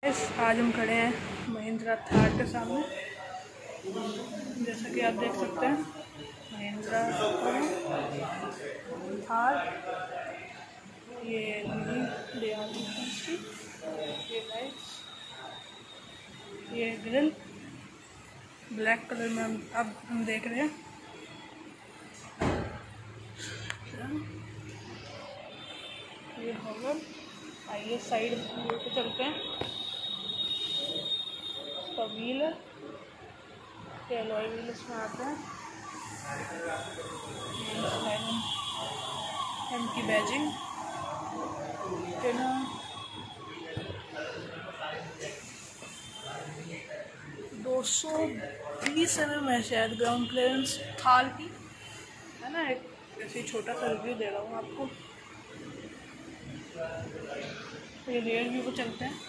आज हम खड़े हैं महिंद्रा थार के सामने। जैसा कि आप देख सकते हैं महिंद्रा थार, ये ये लाइट्स, ये ग्रिल ब्लैक कलर में अब हम देख रहे हैं। ये हॉर्न, आइए साइड पे चलते हैं। इसका व्हील है, एलॉय व्हील इसमें आते हैं। एम की बैजिंग, 220 mm है शायद ग्राउंड क्लियरेंस थार की, है ना। एक ऐसे छोटा सा रिव्यू दे रहा हूँ आपको। ये रियर व्यू को चलते हैं।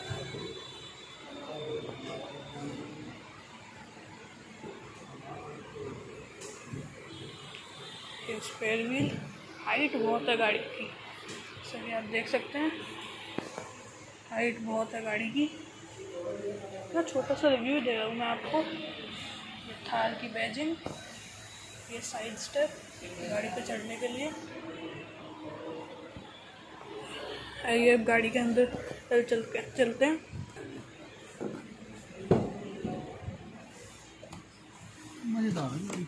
ये स्पेयर व्हील, हाइट बहुत है गाड़ी की, सही आप देख सकते हैं, हाइट बहुत है गाड़ी की। इतना छोटा सा रिव्यू दे रहा हूँ मैं आपको। ये थार की बैजिंग, ये साइड स्टेप गाड़ी पे चढ़ने के लिए। आइए अब गाड़ी के अंदर चलते हैं। मजेदार है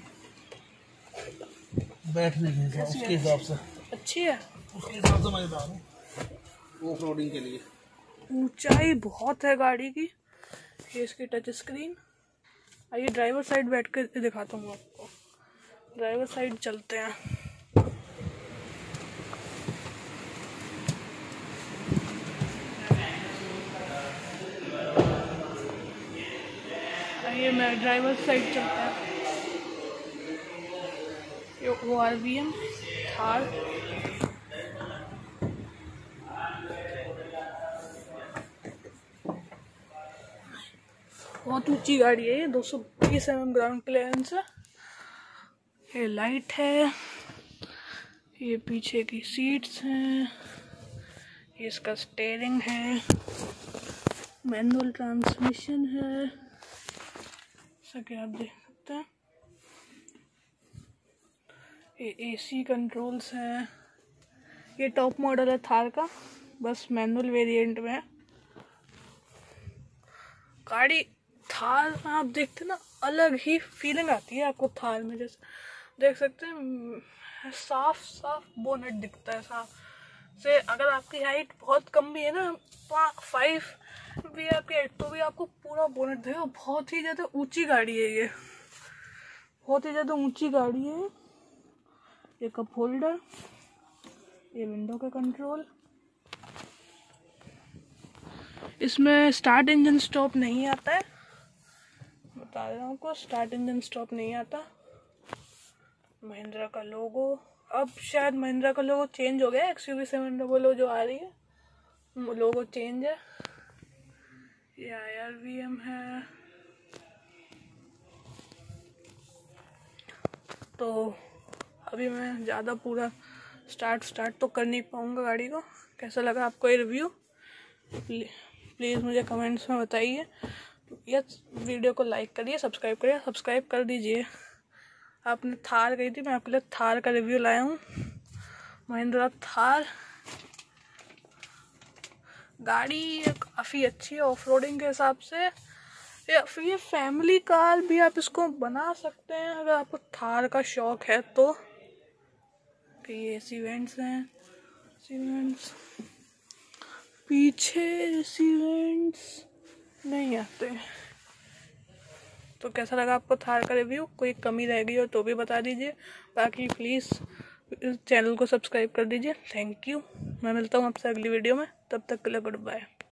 बैठने के उसके हिसाब से, अच्छी है उसके हिसाब से मजेदार है ऑफ रोडिंग के लिए। ऊंचाई बहुत है गाड़ी की। ये इसकी टच स्क्रीन। आइए ड्राइवर साइड बैठ कर दिखाता हूँ आपको। ड्राइवर साइड चलते हैं। आइए मैं ड्राइवर साइड चलते हैं। ये ORVM थार, बहुत ऊंची गाड़ी है ये, 220 mm ग्राउंड क्लियरेंस है। ये लाइट है, ये पीछे की सीट्स हैं, ये इसका स्टीयरिंग है, मैनुअल ट्रांसमिशन है, जैसा कि आप देख सकते हैं। ये AC कंट्रोल्स हैं। ये टॉप मॉडल है थार का, बस मैनुअल वेरिएंट में है गाड़ी। थार में आप देखते ना, अलग ही फीलिंग आती है आपको थार में। जैसे देख सकते हैं साफ बोनेट दिखता है साफ से। अगर आपकी हाइट बहुत कम भी है ना, 5 भी है आपकी हाइट, तो भी आपको पूरा बोनेट दिखेगा। बहुत ही ज़्यादा ऊंची गाड़ी है ये, बहुत ही ज़्यादा ऊंची गाड़ी है। ये कप होल्डर, ये विंडो का कंट्रोल। इसमें स्टार्ट इंजन स्टॉप नहीं आता है, बता रहा हूँ आपको, स्टार्ट इंजन स्टॉप नहीं आता। महिंद्रा का लोगो, अब शायद महिंद्रा का लोगो चेंज हो गया। XUV700 जो आ रही है वो लोगो चेंज है। ये IRVM है। तो अभी मैं ज़्यादा पूरा स्टार्ट तो कर नहीं पाऊँगा गाड़ी को। कैसा लगा आपको ये रिव्यू, प्लीज़ मुझे कमेंट्स में बताइए। या वीडियो को लाइक करिए, सब्सक्राइब कर दीजिए। आपने थार कही थी, मैं आपके लिए थार का रिव्यू लाया हूँ। महिंद्रा थार गाड़ी काफ़ी अच्छी है ऑफ रोडिंग के हिसाब से। ये फैमिली कार भी आप इसको बना सकते हैं अगर आपको थार का शौक है तो। ये सीवेंट्स हैं, सीवेंट्स पीछे सीवेंट्स नहीं आते। तो कैसा लगा आपको थार का रिव्यू? कोई कमी रह गई हो तो भी बता दीजिए। बाकी प्लीज़ चैनल को सब्सक्राइब कर दीजिए। Thank you. मैं मिलता हूँ आपसे अगली वीडियो में, तब तक के लिए गुड बाय।